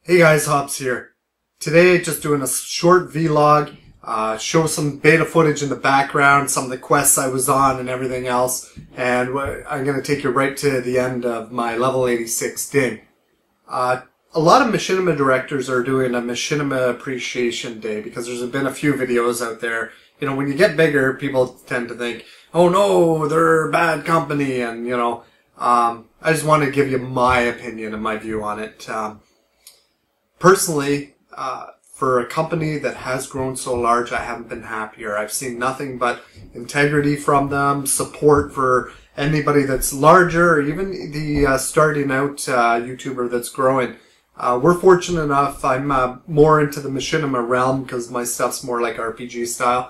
Hey guys, Hops here. Today, just doing a short vlog, show some beta footage in the background, some of the quests I was on and everything else, and I'm going to take you right to the end of my level 86 Ding. A lot of Machinima directors are doing a Machinima Appreciation Day because there's been a few videos out there. You know, when you get bigger, people tend to think, oh no, they're bad company, and you know, I just want to give you my opinion and my view on it. Personally, for a company that has grown so large, I haven't been happier. I've seen nothing but integrity from them, support for anybody that's larger, or even the starting out YouTuber that's growing. We're fortunate enough, I'm more into the Machinima realm because my stuff's more like RPG style,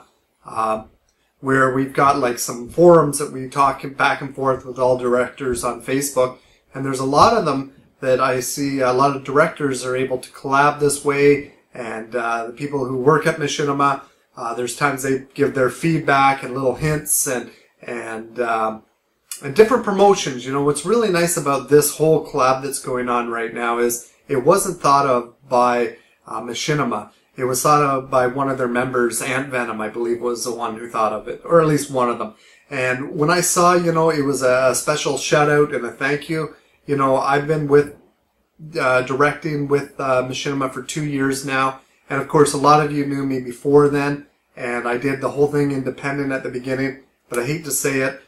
where we've got like some forums that we talk back and forth with all directors on Facebook, and there's a lot of them that I see a lot of directors are able to collab this way, and the people who work at Machinima, there's times they give their feedback and little hints and different promotions. You know, what's really nice about this whole collab that's going on right now is it wasn't thought of by Machinima. It was thought of by one of their members, Ant Venom, I believe, was the one who thought of it, or at least one of them. And when I saw, you know, it was a special shout out and a thank you. You know, I've been with directing with Machinima for 2 years now, and of course a lot of you knew me before then, and I did the whole thing independent at the beginning, but I hate to say it,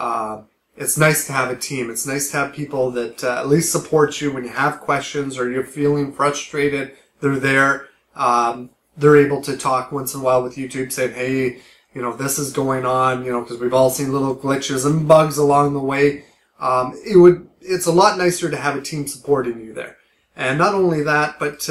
it's nice to have a team. It's nice to have people that at least support you when you have questions or you're feeling frustrated. They're there. They're able to talk once in a while with YouTube saying, hey, you know, this is going on, you know, because we've all seen little glitches and bugs along the way. It's a lot nicer to have a team supporting you there. And not only that, but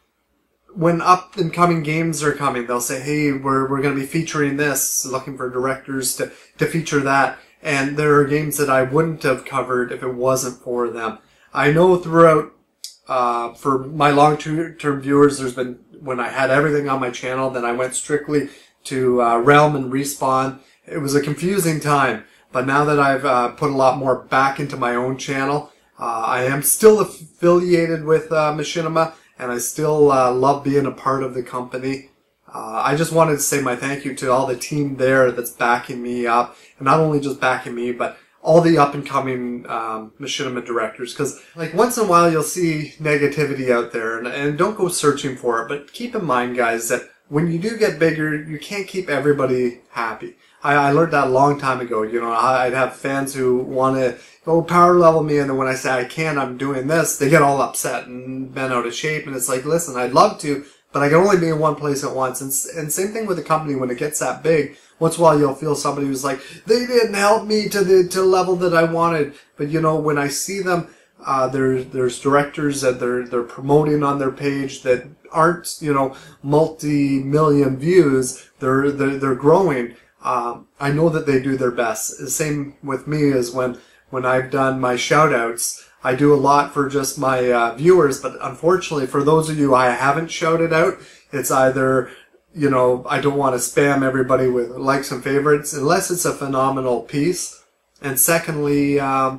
when up and coming games are coming, they'll say, hey, we're going to be featuring this, looking for directors to feature that. And there are games that I wouldn't have covered if it wasn't for them. I know throughout, for my long-term viewers, there's been, when I had everything on my channel, then I went strictly to Realm and Respawn. It was a confusing time. But now that I've put a lot more back into my own channel, I am still affiliated with Machinima, and I still love being a part of the company. I just wanted to say my thank you to all the team there that's backing me up, and not only just backing me, but all the up-and-coming Machinima directors. Because like once in a while you'll see negativity out there, and don't go searching for it, but keep in mind, guys, that when you do get bigger, you can't keep everybody happy. I learned that a long time ago. You know, I'd have fans who want to go power level me, and then when I say I can't, I'm doing this, they get all upset and bent out of shape. And it's like, listen, I'd love to, but I can only be in one place at once. And same thing with the company when it gets that big. Once in a while, you'll feel somebody who's like, they didn't help me to the level that I wanted. But you know, when I see them, there's directors that they're promoting on their page that aren't, you know, multi-million views. They're growing. I know that they do their best. The same with me as when I've done my shout-outs. I do a lot for just my viewers, but unfortunately for those of you I haven't shouted out, it's either, you know, I don't want to spam everybody with likes and favorites unless it's a phenomenal piece. And secondly,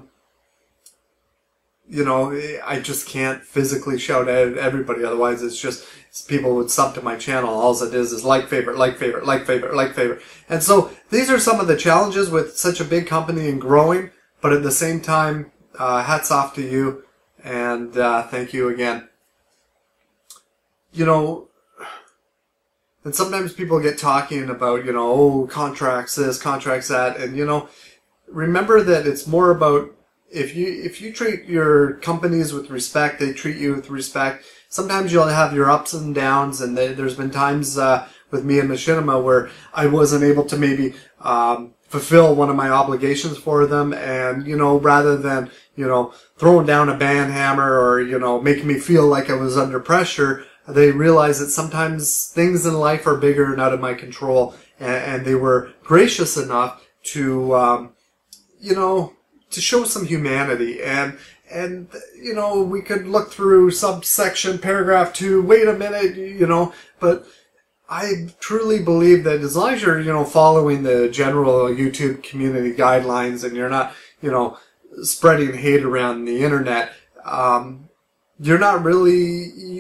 you know, I just can't physically shout out everybody. Otherwise, it's just people would sub to my channel. All it is like, favorite, like, favorite, like, favorite, like, favorite. And so these are some of the challenges with such a big company and growing. But at the same time, hats off to you, and thank you again. You know, and sometimes people get talking about, you know, oh, contracts this, contracts that, and you know, remember that it's more about if you treat your companies with respect, they treat you with respect. Sometimes you'll have your ups and downs, and there's been times with me and Machinima where I wasn't able to maybe fulfill one of my obligations for them, and you know, rather than, you know, throwing down a band hammer or, you know, making me feel like I was under pressure, they realized that sometimes things in life are bigger and out of my control, and they were gracious enough to, you know, to show some humanity. And you know, we could look through subsection paragraph 2, wait a minute, you know, but I truly believe that as long as you're, you know, following the general YouTube community guidelines and you're not, you know, spreading hate around the internet, you're not really,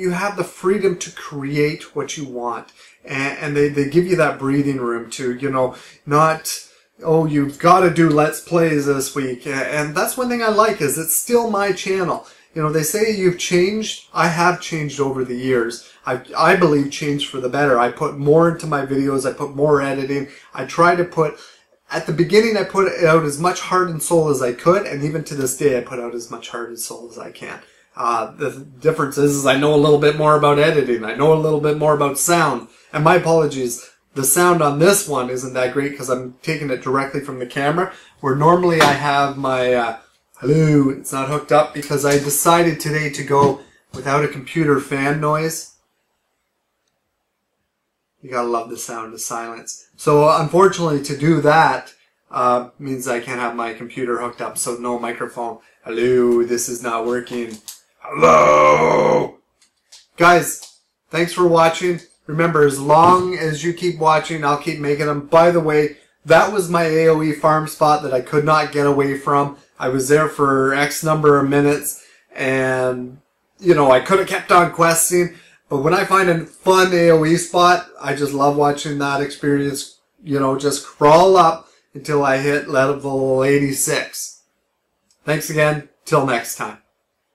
you have the freedom to create what you want. And they give you that breathing room to, you know, not, oh, you've got to do Let's Plays this week. And that's one thing I like, is it's still my channel. You know, they say you've changed. I have changed over the years. I believe changed for the better. I put more into my videos. I put more editing. I try to put, at the beginning, I put out as much heart and soul as I could. And even to this day, I put out as much heart and soul as I can. The difference is I know a little bit more about editing. I know a little bit more about sound. And my apologies, the sound on this one isn't that great because I'm taking it directly from the camera, where normally I have my, hello, it's not hooked up because I decided today to go without a computer fan noise. You gotta love the sound of silence. So unfortunately to do that, means I can't have my computer hooked up, so no microphone. Hello, this is not working. Hello! Guys, thanks for watching. Remember, as long as you keep watching, I'll keep making them. By the way, that was my AOE farm spot that I could not get away from. I was there for X number of minutes, and, you know, I could have kept on questing. But when I find a fun AOE spot, I just love watching that experience, you know, just crawl up until I hit level 86. Thanks again. Till next time.